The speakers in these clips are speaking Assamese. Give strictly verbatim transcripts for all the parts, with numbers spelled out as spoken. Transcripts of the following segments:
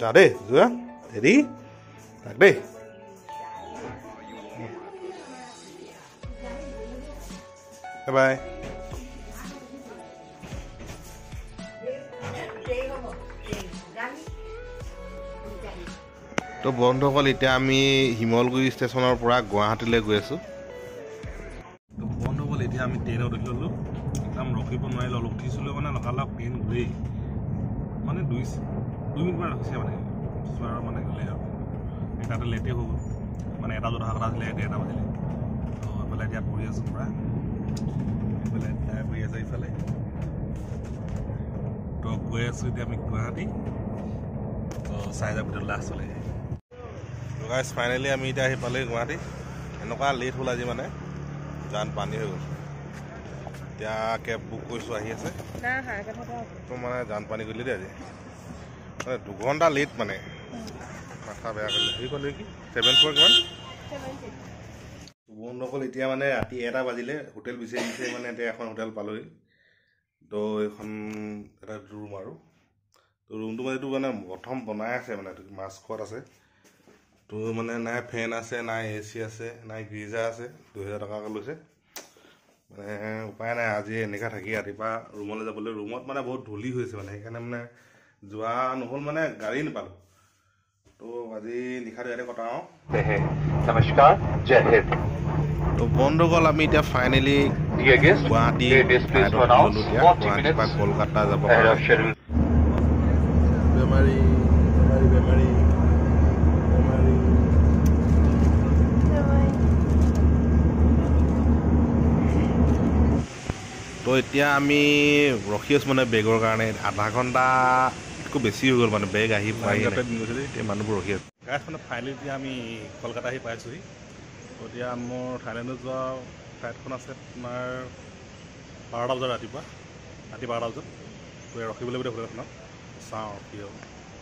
start দেই যোৱা ৰেডি tak দেই bye bye তো বন্ধুসকল এতিয়া আমি হিমলগুৰি ষ্টেচনৰ পৰা গুৱাহাটীলৈ গৈ আছো তো বন্ধুসকল এতিয়া আমি ট্ৰেইনত উঠিলো একদম ৰখিব নোৱাৰিলো অলপ উঠিছিলো মানে লগালগ ট্ৰেইন ঘূৰি মানে দুই দুই মিনিট মান ৰখিছে মানে চোৱাৰ মানে গ'লে আৰু এটাতে লেটে হৈ গ'ল মানে এটা যদি হাকৰা আছিলে এটা বাজিলে তো এইফালে এতিয়া পঢ়ি আছো পুৰা এইফালে টায়াৰ পৰি আছে এইফালে তো গৈ আছো এতিয়া আমি গুৱাহাটী তো চাই যাব ভিতৰত লাষ্ট চলে তো গাইজ ফাইনেলি আমি এতিয়া আহি পালে গুৱাহাটী এনেকুৱা লেট হ'ল আজি মানে জান পানী হৈ গ'ল এতিয়া কেব বুক কৰিছোঁ আহি আছে তো মানে জান পানী কৰিলে দেই আজি মানে দুঘণ্টা লেট মানে মাথা বেয়া কৰিলে হেৰি ক'লে কি ছেভেন ফ'ৰ কিমান বন্ধুসকল এতিয়া মানে ৰাতি এটা বাজিলে হোটেল বিচাৰি বিচাৰি মানে এতিয়া এখন হোটেল পালোহি তো এইখন এটা ৰুম আৰু তো ৰুমটো মানে এইটো মানে প্ৰথম বনাই আছে মানে মাছ খোৱাত আছে তো মানে নাই ফেন আছে নাই এ চি আছে নাই গিজাৰ আছে দুহেজাৰ টকাকৈ লৈছে মানে উপায় নাই আজি এনেকুৱা থাকি ৰাতিপুৱা ৰুমলৈ যাবলৈ ৰুমত মানে বহুত ধূলি হৈছে মানে সেইকাৰণে মানে যোৱা নহ'ল মানে গাড়ী নাপালোঁ তো আজি নিশাটো ইয়াতে কটাওঁ নমস্কাৰ জয় হিন্দ তো বন্ধুসকল আমি এতিয়া ফাইনেলি গুৱাহাটী গুৱাহাটীৰ পৰা কলকাতা যাব বেমাৰী বেমাৰী বেমাৰী তো এতিয়া আমি ৰখি আছোঁ মানে বেগৰ কাৰণে আধা ঘণ্টাতকৈ বেছি হৈ গ'ল মানে বেগ আহি পাই গৈছে এতিয়া মানুহবোৰ ৰখি আছে গাইজ মানে ফাইনেলি এতিয়া আমি কলকাতা আহি পাইছোঁহি তো এতিয়া মোৰ থাইলেণ্ডত যোৱা ফ্লাইটখন আছে তোমাৰ বাৰটা বজাত ৰাতিপুৱা ৰাতি বাৰটা বজাত তো ৰখিবলৈ বুলি হোটেলখনত চাওঁ কি হ'ব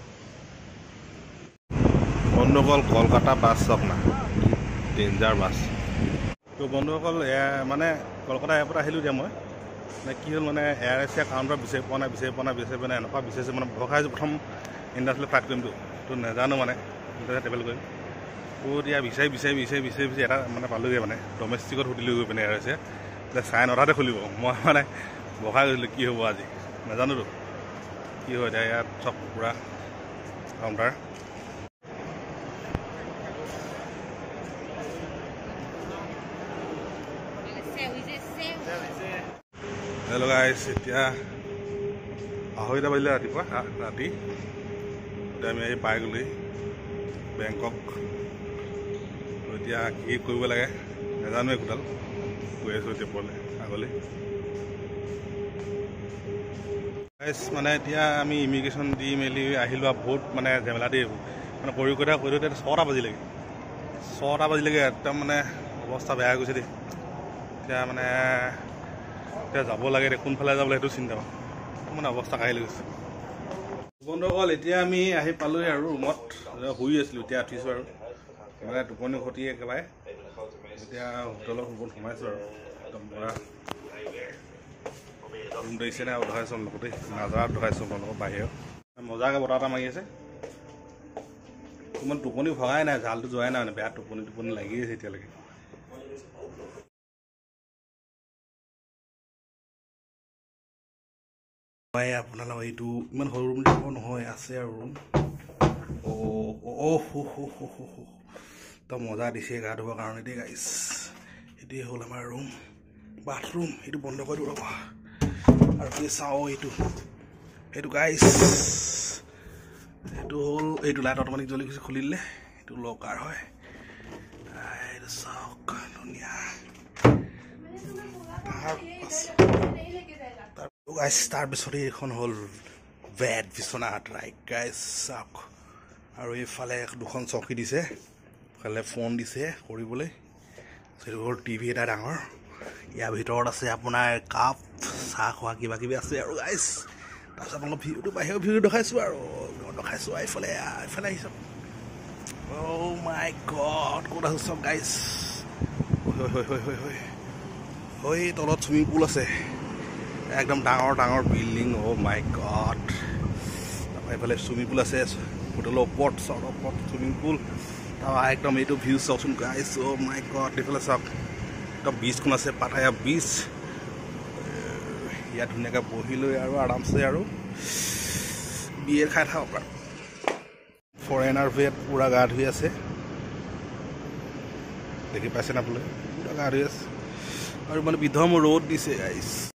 বন্ধুসকল কলকাতা বাছ চাওক না ডেঞ্জাৰ বাছ তো বন্ধুসকল মানে কলকাতা এয়াৰপৰ্ট আহিলোঁ এতিয়া মই মানে কি হ'ল মানে এয়াৰ এছিয়া কাউণ্টাৰ বিচাৰি পোৱা নাই বিচাৰি পোৱা নাই বিচাৰি পোৱা নাই এনেকুৱা বিচাৰিছে মানে ভয় খাইছোঁ প্ৰথম ইণ্টাৰনেশ্যনেল ফ্লাইট কৰিমতো তো নাজানো মানে ইণ্টাৰনেশ্যনেল ট্ৰেভেল কৰিম তো এতিয়া বিচাৰি বিচাৰি বিচাৰি বিচাৰি বিচাৰি এটা মানে পালোঁগৈ মানে ডমেষ্টিকত সুধিলোঁ গৈ পিনে এয়াৰ এছিয়া এতিয়া চাৰে নটাতে খুলিব মই মানে ভয় গৈছিলোঁ কি হ'ব আজি নাজানোতো কি হয় এতিয়া ইয়াত চব পূৰা কাউণ্টাৰ হেল্ল' গাইছ এতিয়া আঢ়ৈটা বাজিলে ৰাতিপুৱা ৰাতি এতিয়া আমি আহি পাই গ'লোহি বেংকক এতিয়া কি কৰিব লাগে নাজানো একোডাল গৈ আছোঁ এতিয়া পৰলৈ আগলৈ গাইছ মানে এতিয়া আমি ইমিগ্ৰেশ্যন দি মেলি আহিলোঁ আৰু বহুত মানে ঝেমেলা দি মানে কৰি কৰি কৰি এতিয়া ছটা বাজিলেগৈ ছটা বাজিলেগৈ একদম মানে অৱস্থা বেয়া হৈ গৈছে দেই এতিয়া মানে এতিয়া যাব লাগে এতিয়া কোনফালে যাবলৈ সেইটো চিন্তা মানে অৱস্থা কাঢ়ি গৈছে বন্ধুসকল এতিয়া আমি আহি পালোঁহি আৰু ৰুমত শুই আছিলোঁ এতিয়া উঠিছোঁ আৰু মানে টোপনি খতি একেবাৰে এতিয়া হোটেলত ৰুমত সোমাইছোঁ আৰু একদম পূৰা ৰুম দেখিছে নাই উঠাইছোঁ লগতে নাজাৰত উঠাইছোঁ আপোনালোকৰ বাহিৰত মজাকৈ বতাহ এটা মাৰি আছে ইমান টোপনি ভগাই নাই জালটো যোৱাই নাই মানে বেয়া টোপনি টোপনি লাগি আছে এতিয়ালৈকে আপোনালোকৰ এইটো ইমান সৰু ৰুম যাব নহয় আছে আৰু ৰুম অ' একদম মজা দিছে গা ধুবৰ কাৰণে দেই গাইছ এইটোৱে হ'ল আমাৰ ৰুম বাথৰুম এইটো বন্ধ কৰি দিওঁ ৰ'ব আৰু কি চাওঁ এইটো এইটো গাইছ এইটো হ'ল এইটো লাইট অট'মেটিক জ্বলি গৈছে খুলি দিলে এইটো লকাৰ হয় এইটো চাওক ধুনীয়া গাইছ তাৰপিছতে এইখন হ'ল বেড বিচনাত ৰাইট গাইছ চাওক আৰু এইফালে দুখন চকী দিছে এইফালে ফোন দিছে কৰিবলৈ সেইটো হ'ল টিভি এটা ডাঙৰ ইয়াৰ ভিতৰত আছে আপোনাৰ কাপ চাহ খোৱা কিবা কিবি আছে আৰু গাইছ তাৰপিছত আপোনালোকৰ ভিউটো বাহিৰৰ ভিউ দেখাইছোঁ আৰু দেখাইছোঁ এইফালে এইফালে আহিছোঁ অ' মাই গড ক'ত আছোঁ চব গাইছ হয় হয় হয় হয় হয় হয় তলত চুইমিং পুল আছে একদম ডাঙৰ ডাঙৰ বিল্ডিং অ' মাই গড তাৰপৰা এইফালে চুইমিং পুল আছে হোটেলৰ ওপৰত চাওক ওপৰত চুইমিং পুল তাৰ একদম এইটো ভিউ চাওকচোন গাইছ অ' মাই গড এইফালে চাওক একদম বীজখন আছে পাটায়া বীজ ইয়াত ধুনীয়াকৈ বহি লৈ আৰু আৰামছে আৰু বিয়েৰ খাই থাকক আৰু ফৰেনাৰ ভেট পূৰা গা ধুই আছে দেখি পাইছে না বোলে পূৰা গা ধুই আছে আৰু মানে বিধম ৰ'দ দিছে গাইছ